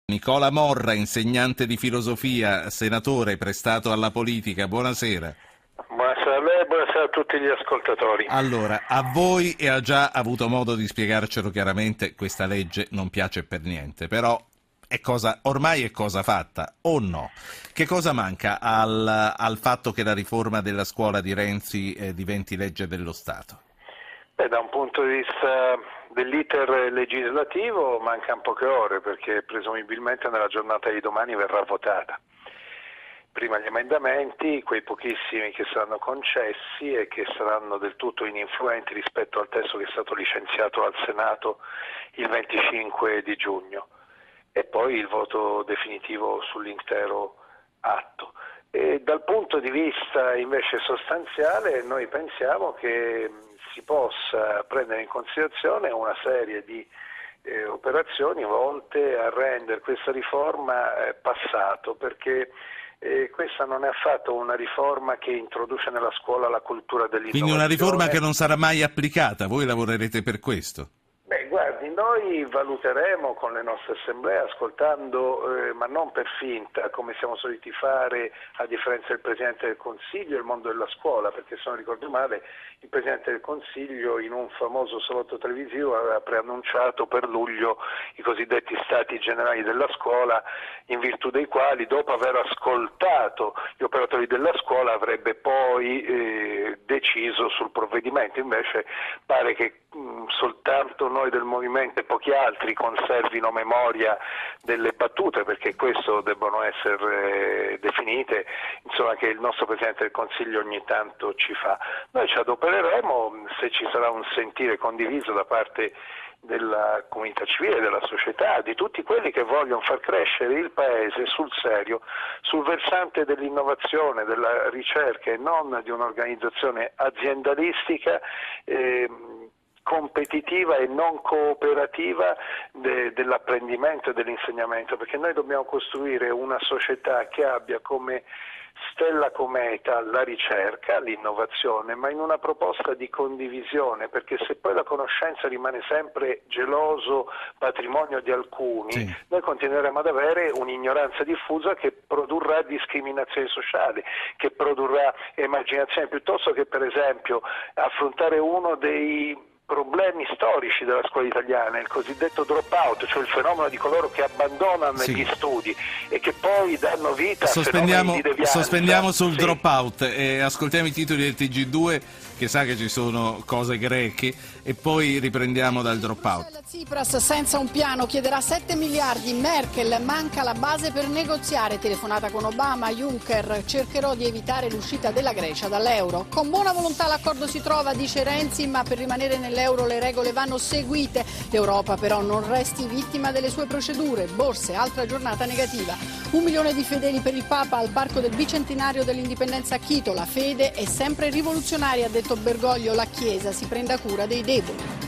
Nicola Morra, insegnante di filosofia, senatore prestato alla politica, buonasera. Buonasera a lei e buonasera a tutti gli ascoltatori. Allora, a voi e ha già avuto modo di spiegarcelo chiaramente, questa legge non piace per niente, però ormai è cosa fatta, o no? Che cosa manca al fatto che la riforma della scuola di Renzi diventi legge dello Stato? Da un punto di vista dell'iter legislativo mancano poche ore perché presumibilmente nella giornata di domani verrà votata. Prima gli emendamenti, quei pochissimi che saranno concessi e che saranno del tutto ininfluenti rispetto al testo che è stato licenziato al Senato il 25 di giugno e poi il voto definitivo sull'intero atto. E dal punto di vista invece sostanziale noi pensiamo che si possa prendere in considerazione una serie di operazioni volte a rendere questa riforma passato, perché questa non è affatto una riforma che introduce nella scuola la cultura dell'innovazione. Quindi una riforma che non sarà mai applicata, voi lavorerete per questo? Guardi, noi valuteremo con le nostre assemblee, ascoltando, ma non per finta, come siamo soliti fare, a differenza del Presidente del Consiglio, il mondo della scuola, perché se non ricordo male, il Presidente del Consiglio in un famoso salotto televisivo aveva preannunciato per luglio i cosiddetti stati generali della scuola, in virtù dei quali, dopo aver ascoltato gli operatori della scuola, avrebbe poi deciso sul provvedimento. Invece pare che soltanto noi del Movimento e pochi altri conservino memoria delle battute, perché questo debbono essere definite, insomma, che il nostro Presidente del Consiglio ogni tanto ci fa. Noi ci adopereremo, se ci sarà un sentire condiviso da parte della comunità civile, della società, di tutti quelli che vogliono far crescere il Paese sul serio, sul versante dell'innovazione, della ricerca e non di un'organizzazione aziendalistica competitiva e non cooperativa dell'apprendimento e dell'insegnamento, perché noi dobbiamo costruire una società che abbia come stella cometa la ricerca, l'innovazione, ma in una proposta di condivisione, perché se poi la conoscenza rimane sempre geloso patrimonio di alcuni, sì, noi continueremo ad avere un'ignoranza diffusa che produrrà discriminazione sociale, che produrrà emarginazione, piuttosto che per esempio affrontare uno dei problemi storici della scuola italiana, il cosiddetto drop out, cioè il fenomeno di coloro che abbandonano gli studi e che poi danno vita a fenomeni di devianza. Sospendiamo sul drop out e ascoltiamo i titoli del TG2, che sa che ci sono cose greche, e poi riprendiamo dal drop out. Tsipras senza un piano chiederà 7 miliardi, Merkel manca la base per negoziare, telefonata con Obama, Juncker, cercherò di evitare l'uscita della Grecia dall'euro. Con buona volontà l'accordo si trova, dice Renzi, ma per rimanere nell'euro le regole vanno seguite. L'Europa però non resti vittima delle sue procedure. Borse, altra giornata negativa. 1 milione di fedeli per il Papa al parco del bicentenario dell'indipendenza a Quito. La fede è sempre rivoluzionaria, ha detto Bergoglio, la Chiesa si prenda cura dei deboli.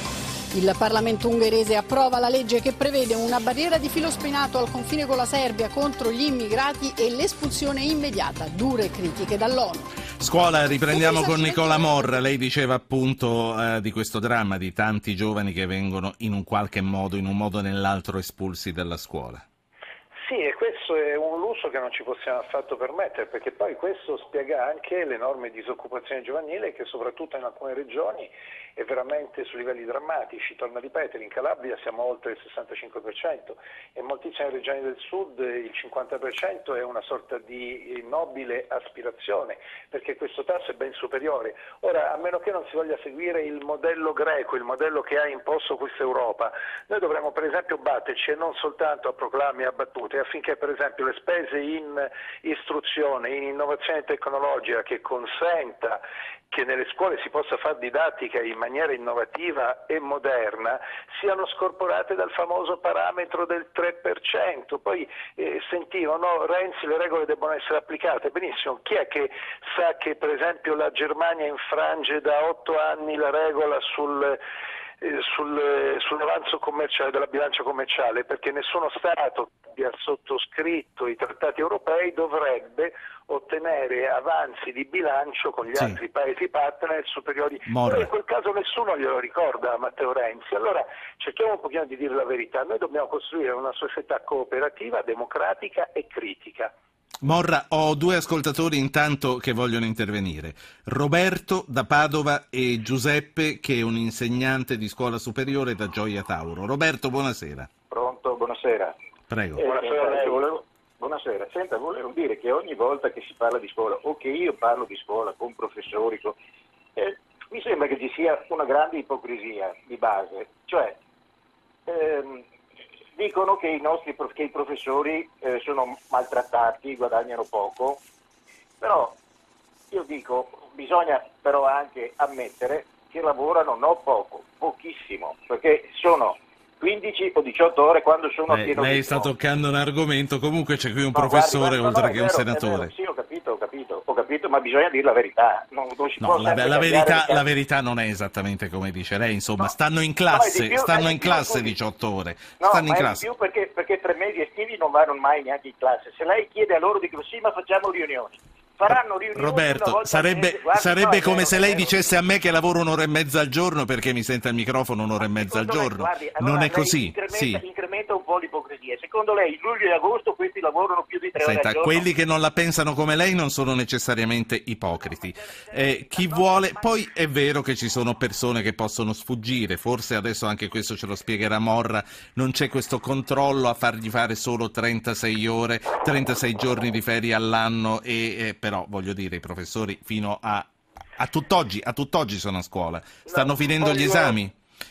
Il Parlamento ungherese approva la legge che prevede una barriera di filo spinato al confine con la Serbia contro gli immigrati e l'espulsione immediata. Dure critiche dall'ONU. Scuola, riprendiamo con Nicola Morra. Lei diceva appunto di questo dramma di tanti giovani che vengono in un qualche modo, in un modo o nell'altro, espulsi dalla scuola. Sì, e questo è un lusso che non ci possiamo affatto permettere, perché poi questo spiega anche l'enorme disoccupazione giovanile che soprattutto in alcune regioni è veramente su livelli drammatici. Torno a ripetere, in Calabria siamo oltre il 65% e in moltissime regioni del sud il 50% è una sorta di nobile aspirazione, perché questo tasso è ben superiore. Ora, a meno che non si voglia seguire il modello greco, il modello che ha imposto questa Europa, noi dovremmo per esempio batterci, e non soltanto a proclami e a battute, affinché per esempio le spese in istruzione, in innovazione tecnologica che consenta che nelle scuole si possa fare didattica in maniera innovativa e moderna siano scorporate dal famoso parametro del 3%. Poi sentivo, no, Renzi, le regole debbono essere applicate. Benissimo, chi è che sa che per esempio la Germania infrange da 8 anni la regola sull'avanzo commerciale, della bilancia commerciale, perché nessuno Stato abbia sottoscritto i trattati europei dovrebbe ottenere avanzi di bilancio con gli altri paesi partner superiori. Però in quel caso nessuno glielo ricorda a Matteo Renzi. Allora cerchiamo un pochino di dire la verità. Noi dobbiamo costruire una società cooperativa, democratica e critica. Morra, ho due ascoltatori intanto che vogliono intervenire. Roberto da Padova e Giuseppe, che è un insegnante di scuola superiore da Gioia Tauro. Roberto, buonasera. Pronto, buonasera. Prego. Buonasera. Senta, volevo dire che ogni volta che si parla di scuola, o che io parlo di scuola con professori, mi sembra che ci sia una grande ipocrisia di base. Cioè, dicono che i professori sono maltrattati, guadagnano poco, però io dico, bisogna però anche ammettere che lavorano non poco, pochissimo, perché sono 15 o 18 ore quando sono a pieno lei sta toccando un argomento, comunque c'è qui un professore oltre che un senatore. Sì, ho capito, ma bisogna dire la verità. Non si può la verità non è esattamente come dice lei, insomma, stanno in classe 18 ore. Stanno in classe. Più perché 3 mesi estivi non vanno mai neanche in classe. Se lei chiede a loro, dicono sì, ma facciamo riunioni. Faranno riunioni. Roberto, sarebbe come se lei dicesse a me che lavoro un'ora e mezza al giorno perché mi sente al microfono un'ora e mezza al giorno. Allora non è così. Incrementa un po' l'ipocrisia. Secondo lei, luglio e agosto questi lavorano più di 3 ore al giorno? Quelli che non la pensano come lei non sono necessariamente ipocriti. Chi vuole, poi è vero che ci sono persone che possono sfuggire, forse adesso anche questo ce lo spiegherà Morra, non c'è questo controllo a fargli fare solo 36 ore, 36 giorni di ferie all'anno però voglio dire i professori fino a tutt'oggi sono a scuola, stanno finendo gli esami.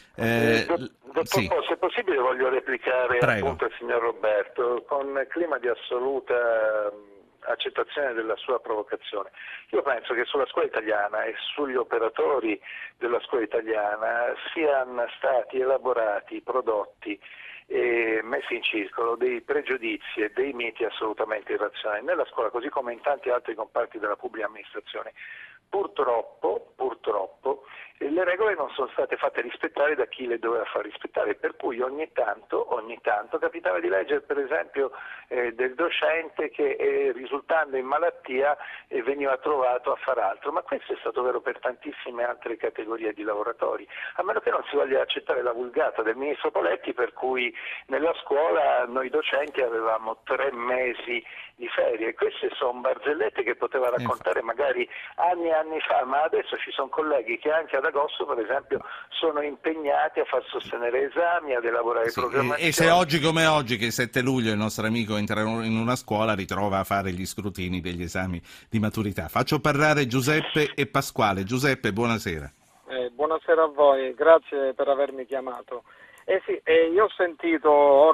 Se è possibile voglio replicare appunto al signor Roberto con clima di assoluta accettazione della sua provocazione. Io penso che sulla scuola italiana e sugli operatori della scuola italiana siano stati elaborati, prodotti e messi in circolo dei pregiudizi e dei miti assolutamente irrazionali nella scuola, così come in tanti altri comparti della pubblica amministrazione. Purtroppo le regole non sono state fatte rispettare da chi le doveva far rispettare, per cui ogni tanto capitava di leggere per esempio del docente che risultando in malattia veniva trovato a far altro, ma questo è stato vero per tantissime altre categorie di lavoratori, a meno che non si voglia accettare la vulgata del ministro Poletti per cui nella scuola noi docenti avevamo 3 mesi di ferie. Queste sono barzellette che poteva raccontare magari anni e anni fa, ma adesso ci sono colleghi che anche ad agosto per esempio sono impegnati a far sostenere esami, ad elaborare programmazioni. E se oggi come oggi, che il 7 luglio il nostro amico entra in una scuola, ritrova a fare gli scrutini degli esami di maturità. Faccio parlare Giuseppe e Pasquale. Giuseppe, buonasera. Buonasera a voi, grazie per avermi chiamato. Io ho sentito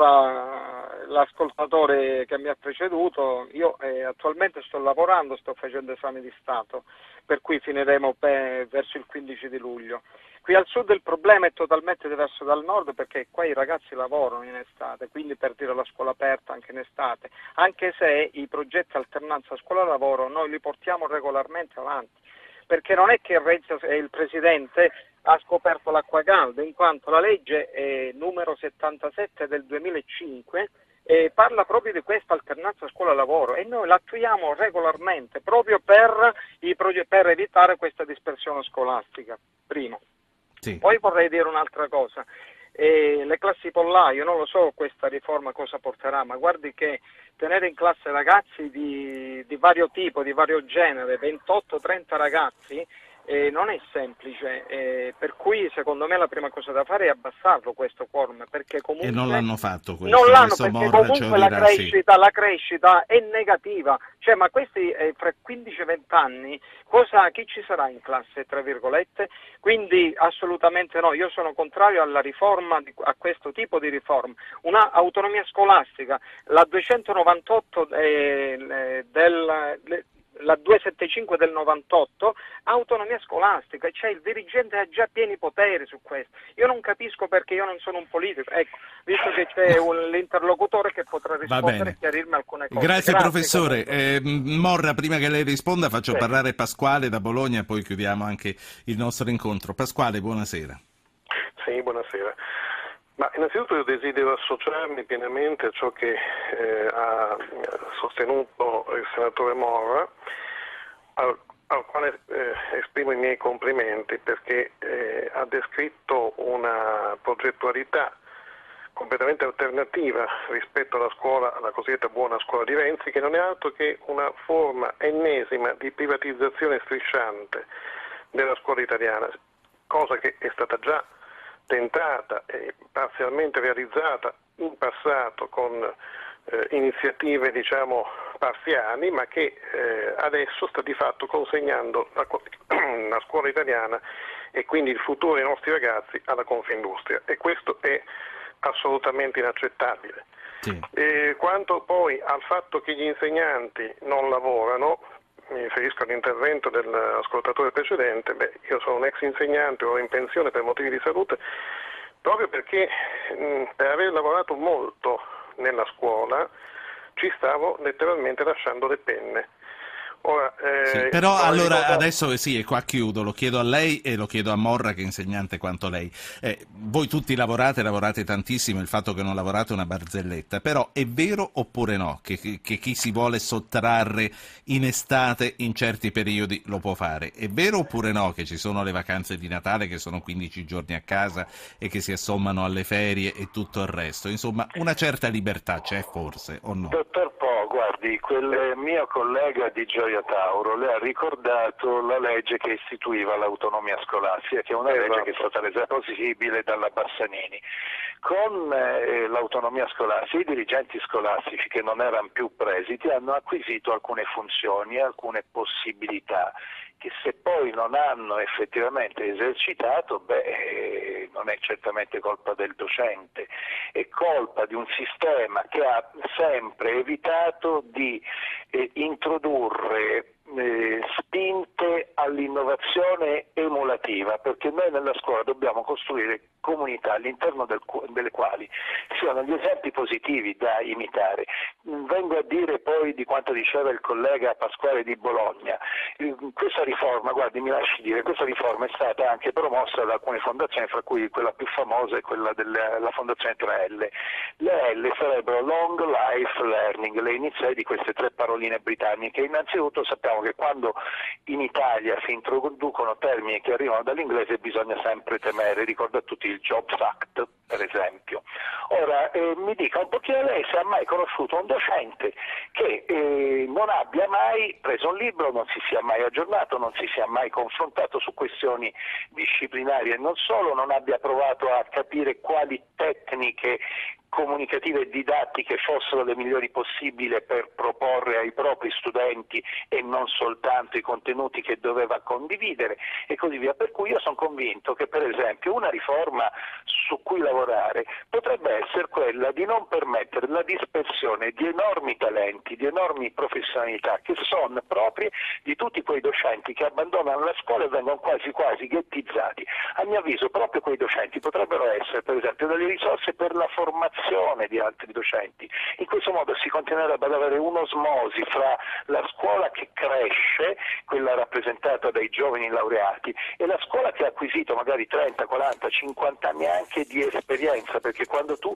ora l'ascoltatore che mi ha preceduto, io attualmente sto lavorando, sto facendo esami di Stato, per cui finiremo verso il 15 di luglio. Qui al sud il problema è totalmente diverso dal nord perché qua i ragazzi lavorano in estate, quindi per dire la scuola aperta anche in estate, anche se i progetti alternanza scuola-lavoro noi li portiamo regolarmente avanti, perché non è che il Presidente ha scoperto l'acqua calda, in quanto la legge numero 77 del 2005 parla proprio di questa alternanza scuola-lavoro e noi l'attuiamo regolarmente proprio per evitare questa dispersione scolastica, primo. Sì. Poi vorrei dire un'altra cosa. Le classi pollaio, non lo so questa riforma cosa porterà, ma guardi che tenere in classe ragazzi di vario tipo, di vario genere, 28-30 ragazzi, non è semplice, per cui secondo me la prima cosa da fare è abbassarlo questo quorum, perché comunque e non l'hanno fatto questo. Non l'hanno perché comunque la crescita è negativa, cioè ma questi fra 15-20 anni chi ci sarà in classe tra virgolette? Quindi assolutamente no, io sono contrario alla riforma, a questo tipo di riforma, una autonomia scolastica, la 298 la 275 del 98, autonomia scolastica, cioè il dirigente ha già pieni poteri su questo. Io non capisco perché io non sono un politico, ecco, visto che c'è l'interlocutore che potrà rispondere e chiarirmi alcune cose. Grazie professore. Morra, prima che lei risponda faccio parlare Pasquale da Bologna e poi chiudiamo anche il nostro incontro. Pasquale, buonasera. Sì, buonasera. Ma innanzitutto io desidero associarmi pienamente a ciò che ha sostenuto il senatore Morra, al quale esprimo i miei complimenti, perché ha descritto una progettualità completamente alternativa rispetto alla scuola, alla cosiddetta buona scuola di Renzi, che non è altro che una forma ennesima di privatizzazione strisciante della scuola italiana, cosa che è stata già tentata e parzialmente realizzata in passato con iniziative parziali, ma che adesso sta di fatto consegnando la scuola italiana e quindi il futuro dei nostri ragazzi alla Confindustria, e questo è assolutamente inaccettabile. Sì. Quanto poi al fatto che gli insegnanti non lavorano, mi riferisco all'intervento dell'ascoltatore precedente, io sono un ex insegnante, ero in pensione per motivi di salute, proprio perché per aver lavorato molto nella scuola ci stavo letteralmente lasciando le penne. Ora, sì, però allora adesso sì, e qua chiudo, lo chiedo a lei e lo chiedo a Morra, che è insegnante quanto lei. Voi tutti lavorate tantissimo, il fatto che non lavorate è una barzelletta, però è vero oppure no che chi si vuole sottrarre in estate in certi periodi lo può fare? È vero oppure no che ci sono le vacanze di Natale, che sono 15 giorni a casa e che si assommano alle ferie e tutto il resto? Insomma, una certa libertà c'è forse o no? Dottor Po, guardi, quel mio collega di Gioia Tauro le ha ricordato la legge che istituiva l'autonomia scolastica, che è una legge che è stata resa possibile dalla Bassanini. Con l'autonomia scolastica i dirigenti scolastici, che non erano più presidi, hanno acquisito alcune funzioni e alcune possibilità che, se poi non hanno effettivamente esercitato, non è certamente colpa del docente, è colpa di un sistema che ha sempre evitato di introdurre spinte all'innovazione emulativa, perché noi nella scuola dobbiamo costruire comunità all'interno delle quali siano gli esempi positivi da imitare. Vengo a dire poi di quanto diceva il collega Pasquale di Bologna. Questa riforma, guardi, mi lasci dire, questa riforma è stata anche promossa da alcune fondazioni, fra cui quella più famosa è quella della fondazione 3L. Le L sarebbero Long Life Learning, le iniziali di queste tre paroline britanniche. Innanzitutto sappiamo che quando in Italia si introducono termini che arrivano dall'inglese bisogna sempre temere, ricorda a tutti il Jobs Act, per esempio. Ora, mi dica un pochino lei se ha mai conosciuto un docente che non abbia mai preso un libro, non si sia mai aggiornato, non si sia mai confrontato su questioni disciplinari e non solo, non abbia provato a capire quali tecniche comunicative e didattiche fossero le migliori possibili per proporre ai propri studenti e non soltanto i contenuti che doveva condividere e così via. Per cui io sono convinto che, per esempio, una riforma su cui lavorare potrebbe essere quella di non permettere la dispersione di enormi talenti, di enormi professionalità che sono proprie di tutti quei docenti che abbandonano la scuola e vengono quasi ghettizzati. A mio avviso proprio quei docenti potrebbero essere, per esempio, delle risorse per la formazione di altri docenti. In questo modo si continuerebbe ad avere un'osmosi fra la scuola che cresce, quella rappresentata dai giovani laureati, e la scuola che ha acquisito magari 30, 40, 50 anni anche di esperienza, perché quando tu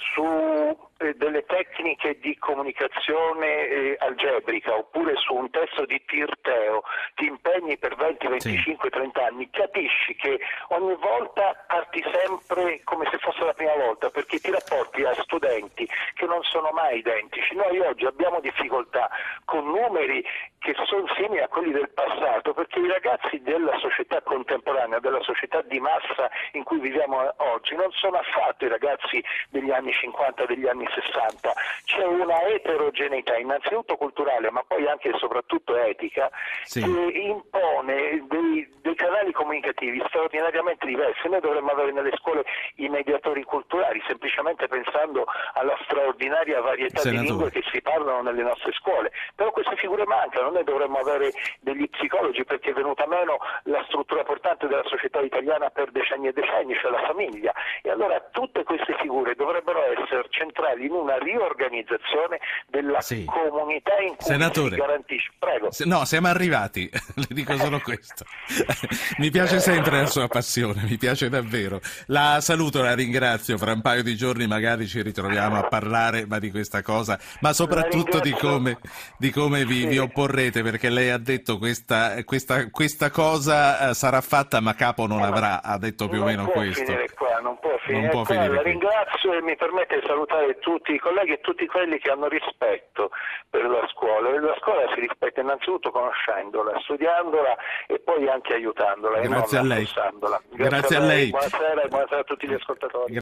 su delle tecniche di comunicazione algebrica oppure su un testo di Tirteo ti impegni per 20, 25, 30 anni, capisci che ogni volta parti sempre come se fosse la prima volta, perché ti rapporti a studenti che non sono mai identici. Noi oggi abbiamo difficoltà con numeri che sono simili a quelli del passato, perché i ragazzi della società contemporanea, della società di massa in cui viviamo oggi, non sono affatto i ragazzi degli anni 50, degli anni 60. C'è una eterogeneità, innanzitutto culturale, ma poi anche e soprattutto etica, che impone dei canali comunicativi straordinariamente diversi. Noi dovremmo avere nelle scuole i mediatori culturali, semplicemente pensando alla straordinaria varietà di lingue che si parlano nelle nostre scuole. Però queste figure mancano. bisogno, noi dovremmo avere degli psicologi perché è venuta meno la struttura portante della società italiana per decenni e decenni, cioè la famiglia, e allora tutte queste figure dovrebbero essere centrali in una riorganizzazione della comunità in cui Senatore, si garantisce. Prego. No, siamo arrivati, le dico solo questo. Mi piace sempre la sua passione, mi piace davvero. La saluto, la ringrazio, fra un paio di giorni magari ci ritroviamo a parlare di questa cosa, ma soprattutto di come vi opporrete, perché lei ha detto questa cosa sarà fatta ma capo non avrà, ha detto più o meno questo. Non può finire qua. La ringrazio e mi permette di salutare tutti i colleghi e tutti quelli che hanno rispetto per la scuola. La scuola si rispetta innanzitutto conoscendola, studiandola e poi anche aiutandola. Grazie e non a lei. affossandola. Grazie a lei. Buonasera e buonasera a tutti gli ascoltatori.